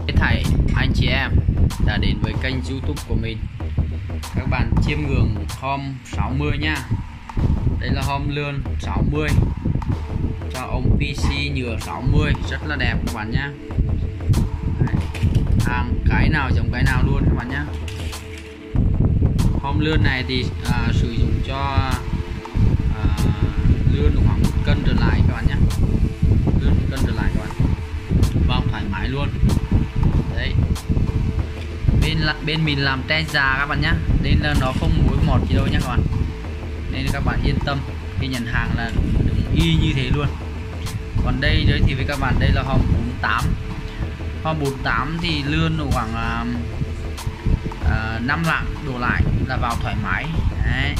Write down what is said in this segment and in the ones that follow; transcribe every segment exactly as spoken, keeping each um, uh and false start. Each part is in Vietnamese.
thầy anh chị em đã đến với kênh YouTube của mình. Các bạn chiêm ngưỡng Home sáu mươi nha. Đây là Home lươn sáu mươi cho ống pê xê nhựa sáu mươi, rất là đẹp các bạn nhé. Hàng cái nào giống cái nào luôn các bạn nhé. Home lươn này thì à, sử dụng cho à, lươn khoảng một cân trở lại các bạn nhé. Lươn một cân trở lại các bạn, vào thoải mái luôn. Đấy, bên bên mình làm tre già các bạn nhé, nên là nó không mối mọt gì đâu nhé các bạn, nên các bạn yên tâm khi nhận hàng là đúng y như thế luôn. Còn đây giới thiệu với các bạn, đây là Home bốn tám. Home bốn tám thì lươn khoảng uh, năm lạng đổ lại là vào thoải mái. Đấy,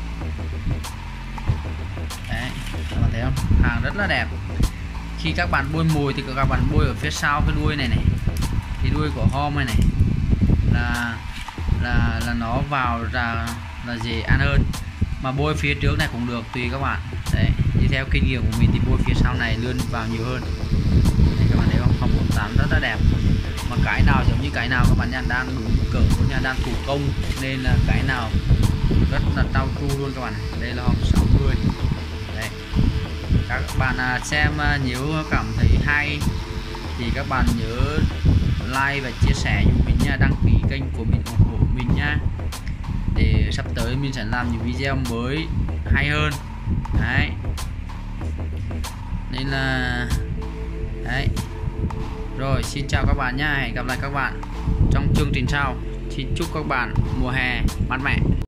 đấy các bạn thấy không, hàng rất là đẹp. Khi các bạn bôi mồi thì các bạn bôi ở phía sau cái đuôi này này, cái đuôi của Home này này là là là nó vào ra là dễ ăn hơn, mà bôi phía trước này cũng được, tùy các bạn. Đấy, như theo kinh nghiệm của mình thì bôi phía sau này lươn vào nhiều hơn. Đấy, các bạn thấy không, Home bốn tám rất là đẹp, mà cái nào giống như cái nào các bạn nha, đang đúng cỡ của nhà, đang thủ công nên là cái nào rất là trau tru luôn các bạn. Đây là Home sáu mươi. Đấy, các bạn xem nếu cảm thấy hay thì các bạn nhớ like và chia sẻ giúp mình nha, đăng ký kênh của mình, ủng hộ mình nha, để sắp tới mình sẽ làm những video mới hay hơn. Đấy, nên là đấy rồi, xin chào các bạn nha, hẹn gặp lại các bạn trong chương trình sau. Xin chúc các bạn mùa hè mát mẻ.